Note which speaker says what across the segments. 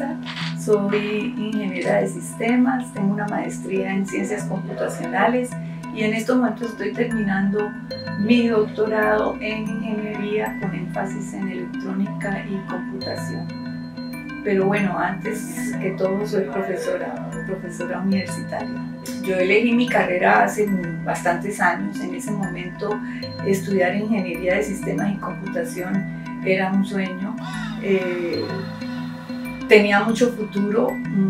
Speaker 1: economista, soy ingeniera de sistemas, tengo una maestría en ciencias computacionales y en estos momentos estoy terminando mi doctorado en ingeniería con énfasis en electrónica y computación. Pero bueno, antes que todo soy profesora universitaria. Yo elegí mi carrera hace bastantes años. En ese momento estudiar ingeniería de sistemas y computación era un sueño. Tenía mucho futuro,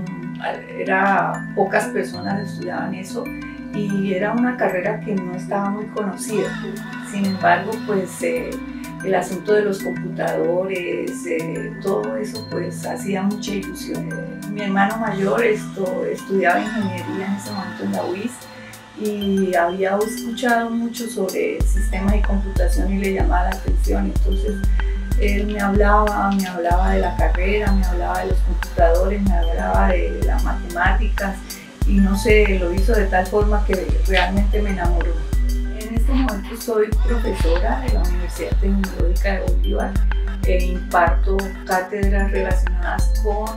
Speaker 1: pocas personas estudiaban eso y era una carrera que no estaba muy conocida. Sin embargo, pues el asunto de los computadores, todo eso pues hacía mucha ilusión. Mi hermano mayor estudiaba ingeniería en ese momento en la UIS y había escuchado mucho sobre sistemas y computación y le llamaba la atención. Entonces él me hablaba de la carrera, me hablaba de los computadores, me hablaba de las matemáticas y no sé, lo hizo de tal forma que realmente me enamoró. En este momento soy profesora de la Universidad Tecnológica de Bolívar e imparto cátedras relacionadas con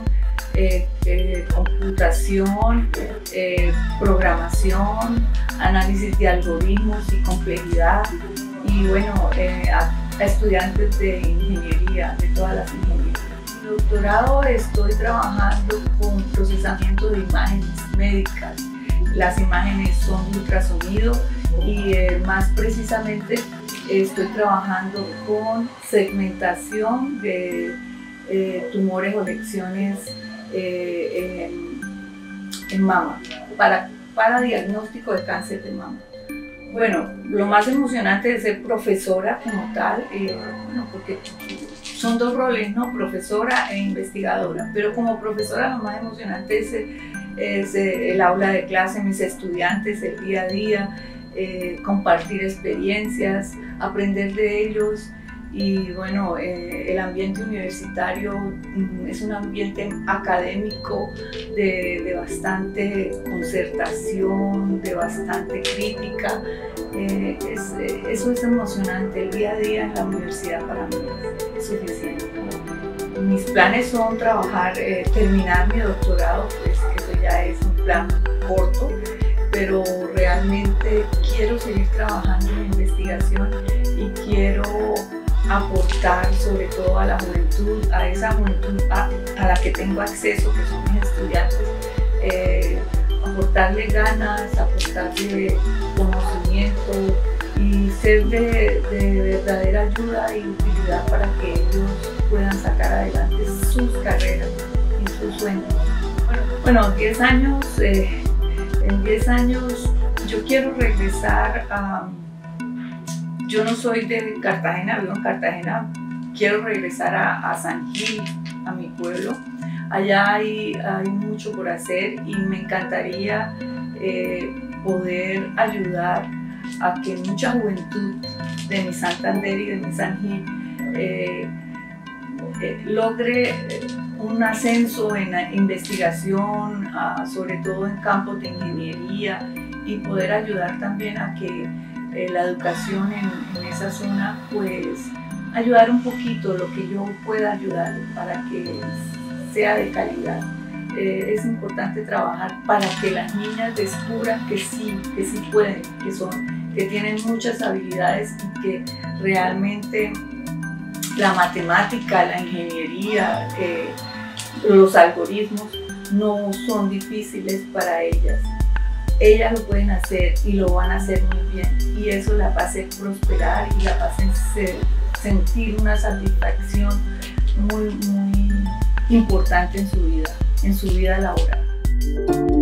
Speaker 1: computación, programación, análisis de algoritmos y complejidad y bueno, a estudiantes de ingeniería, de todas las ingenierías. En mi doctorado estoy trabajando con procesamiento de imágenes médicas. Las imágenes son de ultrasonido y más precisamente estoy trabajando con segmentación de tumores o lesiones en mama para diagnóstico de cáncer de mama. Bueno, lo más emocionante de ser profesora como tal, bueno, porque son dos roles, ¿no? Profesora e investigadora, pero como profesora lo más emocionante es el aula de clase, mis estudiantes, el día a día, compartir experiencias, aprender de ellos y bueno, el ambiente universitario es un ambiente académico de bastante concertación, de bastante crítica. Eso es emocionante, el día a día en la universidad para mí es suficiente. Mis planes son terminar mi doctorado, pues eso ya es un plan corto, pero realmente quiero seguir trabajando en investigación y quiero aportar sobre todo a la juventud, a esa juventud a la que tengo acceso, que son mis estudiantes, aportarle ganas, aportarle conocimiento y ser de verdadera ayuda y utilidad para que ellos puedan sacar adelante sus carreras y sus sueños. Bueno, en 10 años yo quiero regresar a... Yo no soy de Cartagena, vivo en Cartagena, quiero regresar a San Gil, a mi pueblo. Allá hay mucho por hacer y me encantaría poder ayudar a que mucha juventud de mi Santander y de mi San Gil logre un ascenso en la investigación, sobre todo en campos de ingeniería y poder ayudar también a que la educación en esa zona, pues ayudar un poquito lo que yo pueda ayudar para que sea de calidad. Es importante trabajar para que las niñas descubran que sí pueden, que tienen muchas habilidades y que realmente la matemática, la ingeniería, los algoritmos no son difíciles para ellas. Ellas lo pueden hacer y lo van a hacer muy bien y eso la va a hacer prosperar y la va a hacer sentir una satisfacción muy importante en su vida laboral.